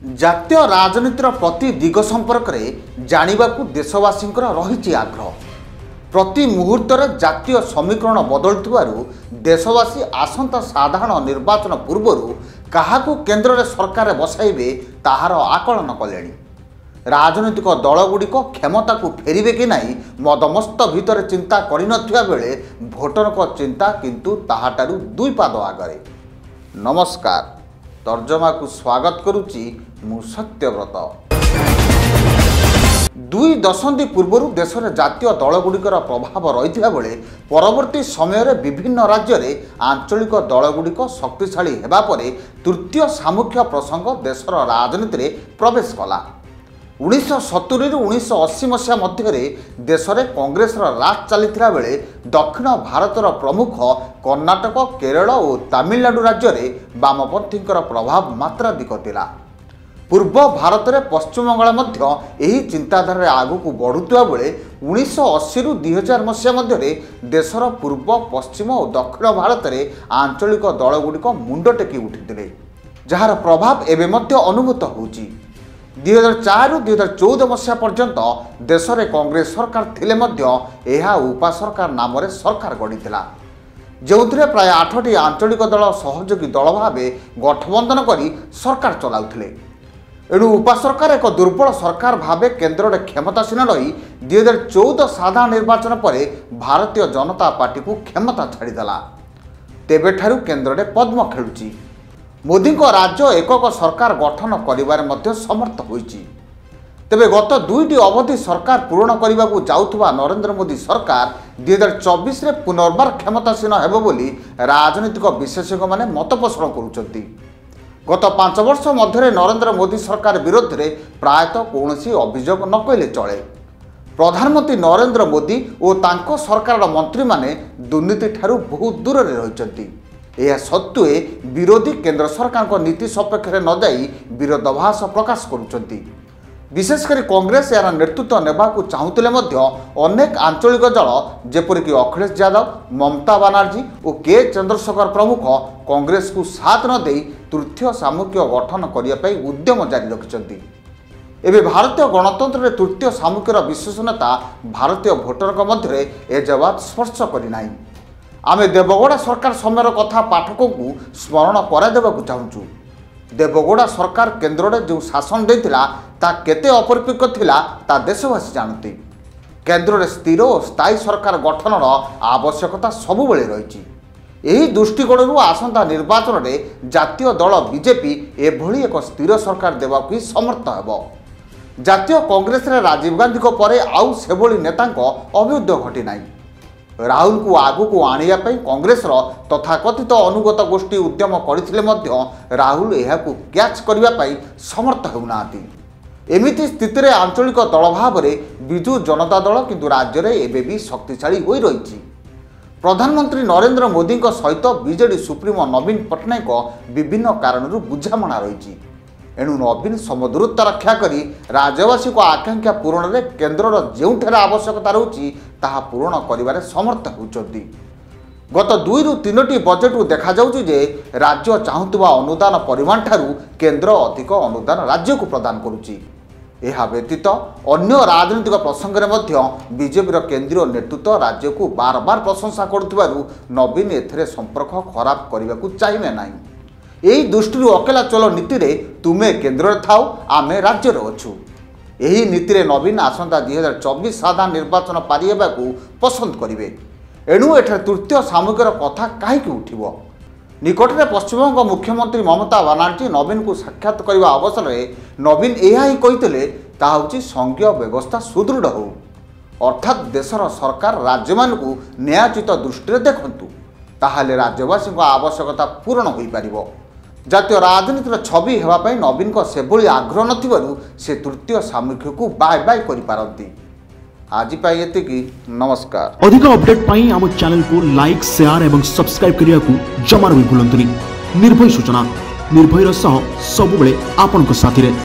ଜାତୀୟ ରାଜନୀତିର ପ୍ରତି ଦିଗ ସମ୍ପର୍କରେ ଜାଣିବାକୁ ଦେଶବାସୀଙ୍କର ରହିଛି ଆଗ୍ରହ। ପ୍ରତି ମୁହୂର୍ତ୍ତରେ ଜାତୀୟ ସମୀକରଣ ବଦଳୁଥିବାରୁ ଦେଶବାସୀ ଆସନ୍ତା ସାଧାରଣ ନିର୍ବାଚନ ପୂର୍ବରୁ କାହାକୁ କେନ୍ଦ୍ରରେ ସରକାରରେ ବସାଇବେ ତାହାର ଆକଳନ କଲେଣି। ରାଜନୈତିକ ଦଳଗୁଡ଼ିକ କ୍ଷମତାକୁ ଫେରିବେ କି ନାହିଁ ମଦମସ୍ତ ଭିତରେ ଚିନ୍ତା କରିନଥିବା ବେଳେ ଭୋଟରଙ୍କ ଚିନ୍ତା କିନ୍ତୁ ତାହାଠାରୁ ଦୁଇ ପାଦ ଆଗରେ। ନମସ୍କାର, ତର୍ଜମାକୁ ସ୍ୱାଗତ କରୁଛି ମୁଁ ସତ୍ୟବ୍ରତ। ଦୁଇ ଦଶନ୍ଧି ପୂର୍ବରୁ ଦେଶରେ ଜାତୀୟ ଦଳଗୁଡ଼ିକର ପ୍ରଭାବ ରହିଥିବା ବେଳେ ପରବର୍ତ୍ତୀ ସମୟରେ ବିଭିନ୍ନ ରାଜ୍ୟରେ ଆଞ୍ଚଳିକ ଦଳଗୁଡ଼ିକ ଶକ୍ତିଶାଳୀ ହେବା ପରେ ତୃତୀୟ ସାମୁଖ୍ୟ ପ୍ରସଙ୍ଗ ଦେଶର ରାଜନୀତିରେ ପ୍ରବେଶ କଲା। 1970ରୁ 1980 ମସିହା ମଧ୍ୟରେ ଦେଶରେ କଂଗ୍ରେସର ରାଜ ଚାଲିଥିଲା ବେଳେ ଦକ୍ଷିଣ ଭାରତର ପ୍ରମୁଖ କର୍ଣ୍ଣାଟକ, କେରଳ ଓ ତାମିଲନାଡୁ ରାଜ୍ୟରେ ବାମପନ୍ଥୀଙ୍କର ପ୍ରଭାବ ମାତ୍ରାଧିକ ଥିଲା। ପୂର୍ବ ଭାରତରେ ପଶ୍ଚିମବଙ୍ଗ ମଧ୍ୟ ଏହି ଚିନ୍ତାଧାରାରେ ଆଗକୁ ବଢ଼ୁଥିବା ବେଳେ 1980ରୁ 2000 ମସିହା ମଧ୍ୟରେ ଦେଶର ପୂର୍ବ, ପଶ୍ଚିମ ଓ ଦକ୍ଷିଣ ଭାରତରେ ଆଞ୍ଚଳିକ ଦଳଗୁଡ଼ିକ ମୁଣ୍ଡ ଟେକି ଉଠିଥିଲେ, ଯାହାର ପ୍ରଭାବ ଏବେ ମଧ୍ୟ ଅନୁଭୂତ ହେଉଛି। 2004ରୁ 2014 ମସିହା ପର୍ଯ୍ୟନ୍ତ ଦେଶରେ କଂଗ୍ରେସ ସରକାର ଥିଲେ ମଧ୍ୟ ଏହା ଉପା ସରକାର ନାମରେ ସରକାର ଗଢ଼ିଥିଲା, ଯେଉଁଥିରେ ପ୍ରାୟ 8ଟି ଆଞ୍ଚଳିକ ଦଳ ସହଯୋଗୀ ଦଳ ଭାବେ ଗଠବନ୍ଧନ କରି ସରକାର ଚଲାଉଥିଲେ। ଏଣୁ ଉପା ସରକାର ଏକ ଦୁର୍ବଳ ସରକାର ଭାବେ କେନ୍ଦ୍ରରେ କ୍ଷମତାସୀନ ରହି 2014 ସାଧାରଣ ନିର୍ବାଚନ ପରେ ଭାରତୀୟ ଜନତା ପାର୍ଟିକୁ କ୍ଷମତା ଛାଡ଼ିଦେଲା। ତେବେଠାରୁ କେନ୍ଦ୍ରରେ ପଦ୍ମ ଖେଳୁଛି। ମୋଦିଙ୍କ ରାଜ୍ୟ ଏକକ ସରକାର ଗଠନ କରିବାରେ ମଧ୍ୟ ସମର୍ଥ ହୋଇଛି। ତେବେ ଗତ ଦୁଇଟି ଅବଧି ସରକାର ପୂରଣ କରିବାକୁ ଯାଉଥିବା ନରେନ୍ଦ୍ର ମୋଦି ସରକାର 2024ରେ ପୁନର୍ବାର କ୍ଷମତାସୀନ ହେବ ବୋଲି ରାଜନୈତିକ ବିଶେଷଜ୍ଞମାନେ ମତ ପୋଷଣ କରୁଛନ୍ତି। ଗତ 5 ବର୍ଷ ମଧ୍ୟରେ ନରେନ୍ଦ୍ର ମୋଦି ସରକାର ବିରୋଧରେ ପ୍ରାୟତଃ କୌଣସି ଅଭିଯୋଗ ନ କହିଲେ ଚଳେ। ପ୍ରଧାନମନ୍ତ୍ରୀ ନରେନ୍ଦ୍ର ମୋଦି ଓ ତାଙ୍କ ସରକାରର ମନ୍ତ୍ରୀମାନେ ଦୁର୍ନୀତିଠାରୁ ବହୁତ ଦୂରରେ ରହିଛନ୍ତି। ଏହା ସତ୍ତ୍ୱେ ବିରୋଧୀ କେନ୍ଦ୍ର ସରକାରଙ୍କ ନୀତି ସପକ୍ଷରେ ନ ଯାଇ ବିରୋଧାଭାସ ପ୍ରକାଶ କରୁଛନ୍ତି। ବିଶେଷ କରି କଂଗ୍ରେସ ଏହାର ନେତୃତ୍ୱ ନେବାକୁ ଚାହୁଁଥିଲେ ମଧ୍ୟ ଅନେକ ଆଞ୍ଚଳିକ ଦଳ ଯେପରିକି ଅଖିଳେଶ ଯାଦବ, ମମତା ବାନାର୍ଜୀ ଓ କେ ଚନ୍ଦ୍ରଶେଖର ପ୍ରମୁଖ କଂଗ୍ରେସକୁ ସାଥ ନ ଦେଇ ତୃତୀୟ ସାମୁଖ୍ୟ ଗଠନ କରିବା ପାଇଁ ଉଦ୍ୟମ ଜାରି ରଖିଛନ୍ତି। ଏବେ ଭାରତୀୟ ଗଣତନ୍ତ୍ରରେ ତୃତୀୟ ସାମୁଖ୍ୟର ବିଶ୍ୱସନୀୟତା ଭାରତୀୟ ଭୋଟରଙ୍କ ମଧ୍ୟରେ ଏଯାବତ୍ ସ୍ପର୍ଶ କରିନାହିଁ। ଆମେ ଦେବଗୌଡ଼ା ସରକାର ସମୟର କଥା ପାଠକଙ୍କୁ ସ୍ମରଣ କରାଇଦେବାକୁ ଚାହୁଁଛୁ। ଦେବଗୌଡ଼ା ସରକାର କେନ୍ଦ୍ରରେ ଯେଉଁ ଶାସନ ଦେଇଥିଲା ତାହା କେତେ ଅପରିପକ୍ୱ ଥିଲା ତାହା ଦେଶବାସୀ ଜାଣନ୍ତି। କେନ୍ଦ୍ରରେ ସ୍ଥିର ଓ ସ୍ଥାୟୀ ସରକାର ଗଠନର ଆବଶ୍ୟକତା ସବୁବେଳେ ରହିଛି। ଏହି ଦୃଷ୍ଟିକୋଣରୁ ଆସନ୍ତା ନିର୍ବାଚନରେ ଜାତୀୟ ଦଳ ବିଜେପି ଏଭଳି ଏକ ସ୍ଥିର ସରକାର ଦେବାକୁ ହିଁ ସମର୍ଥ ହେବ। ଜାତୀୟ କଂଗ୍ରେସରେ ରାଜୀବ ଗାନ୍ଧୀଙ୍କ ପରେ ଆଉ ସେଭଳି ନେତାଙ୍କ ଅଭ୍ୟୁଦୟ ଘଟିନାହିଁ। ରାହୁଲଙ୍କୁ ଆଗକୁ ଆଣିବା ପାଇଁ କଂଗ୍ରେସର ତଥାକଥିତ ଅନୁଗତ ଗୋଷ୍ଠୀ ଉଦ୍ୟମ କରିଥିଲେ ମଧ୍ୟ ରାହୁଲ ଏହାକୁ କ୍ୟାଚ୍ କରିବା ପାଇଁ ସମର୍ଥ ହେଉନାହାନ୍ତି। ଏମିତି ସ୍ଥିତିରେ ଆଞ୍ଚଳିକ ଦଳ ଭାବରେ ବିଜୁ ଜନତା ଦଳ କିନ୍ତୁ ରାଜ୍ୟରେ ଏବେ ବି ଶକ୍ତିଶାଳୀ ହୋଇ ରହିଛି। ପ୍ରଧାନମନ୍ତ୍ରୀ ନରେନ୍ଦ୍ର ମୋଦିଙ୍କ ସହିତ ବିଜେଡି ସୁପ୍ରିମୋ ନବୀନ ପଟ୍ଟନାୟକ ବିଭିନ୍ନ କାରଣରୁ ବୁଝାମଣା ରହିଛି। ଏଣୁ ନବୀନ ସମଦୂରତା ରକ୍ଷା କରି ରାଜ୍ୟବାସୀଙ୍କ ଆକାଂକ୍ଷା ପୂରଣରେ କେନ୍ଦ୍ରର ଯେଉଁଠାରେ ଆବଶ୍ୟକତା ରହୁଛି ତାହା ପୂରଣ କରିବାରେ ସମର୍ଥ ହେଉଛନ୍ତି। ଗତ 2ରୁ 3ଟି ବଜେଟରୁ ଦେଖାଯାଉଛି ଯେ ରାଜ୍ୟ ଚାହୁଁଥିବା ଅନୁଦାନ ପରିମାଣ ଠାରୁ କେନ୍ଦ୍ର ଅଧିକ ଅନୁଦାନ ରାଜ୍ୟକୁ ପ୍ରଦାନ କରୁଛି। ଏହା ବ୍ୟତୀତ ଅନ୍ୟ ରାଜନୈତିକ ପ୍ରସଙ୍ଗରେ ମଧ୍ୟ ବିଜେପିର କେନ୍ଦ୍ରୀୟ ନେତୃତ୍ୱ ରାଜ୍ୟକୁ ବାରବାର ପ୍ରଶଂସା କରୁଥିବାରୁ ନବୀନ ଏଥିରେ ସମ୍ପର୍କ ଖରାପ କରିବାକୁ ଚାହିଁବେ ନାହିଁ। ଏହି ଦୃଷ୍ଟିରୁ ଅକେଲା ଚଲୋ ନୀତିରେ ତୁମେ କେନ୍ଦ୍ରରେ ଥାଉ, ଆମେ ରାଜ୍ୟରେ ଅଛୁ। ଏହି ନୀତିରେ ନବୀନ ଆସନ୍ତା 2024 ସାଧାରଣ ନିର୍ବାଚନ ପାରି ହେବାକୁ ପସନ୍ଦ କରିବେ। ଏଣୁ ଏଠାରେ ତୃତୀୟ ସାମୁଖ୍ୟର କଥା କାହିଁକି ଉଠିବ? ନିକଟରେ ପଶ୍ଚିମବଙ୍ଗ ମୁଖ୍ୟମନ୍ତ୍ରୀ ମମତା ବାନାର୍ଜୀ ନବୀନଙ୍କୁ ସାକ୍ଷାତ କରିବା ଅବସରରେ ନବୀନ ଏହା ହିଁ କହିଥିଲେ, ତାହା ହେଉଛି ସଂଘୀୟ ବ୍ୟବସ୍ଥା ସୁଦୃଢ଼ ହେଉ, ଅର୍ଥାତ୍ ଦେଶର ସରକାର ରାଜ୍ୟମାନଙ୍କୁ ନ୍ୟାୟୋଚିତ ଦୃଷ୍ଟିରେ ଦେଖନ୍ତୁ, ତାହେଲେ ରାଜ୍ୟବାସୀଙ୍କ ଆବଶ୍ୟକତା ପୂରଣ ହୋଇପାରିବ। ଜାତୀୟ ରାଜନୀତିର ଛବି ହେବା ପାଇଁ ନବୀନଙ୍କ ସେଭଳି ଆଗ୍ରହ ନଥିବାରୁ ସେ ତୃତୀୟ ସାମୁଖ୍ୟକୁ ବାଏ ବାଏ କରିପାରନ୍ତି। आज पाई एतिकी, नमस्कार। अधिक अपडेट पाई आम चैनल को लाइक, शेयर एवं सब्सक्राइब करिया को जमार भी भूलंतुनी। निर्भय सूचना निर्भयर सह सबुबले आपनक साथी रे।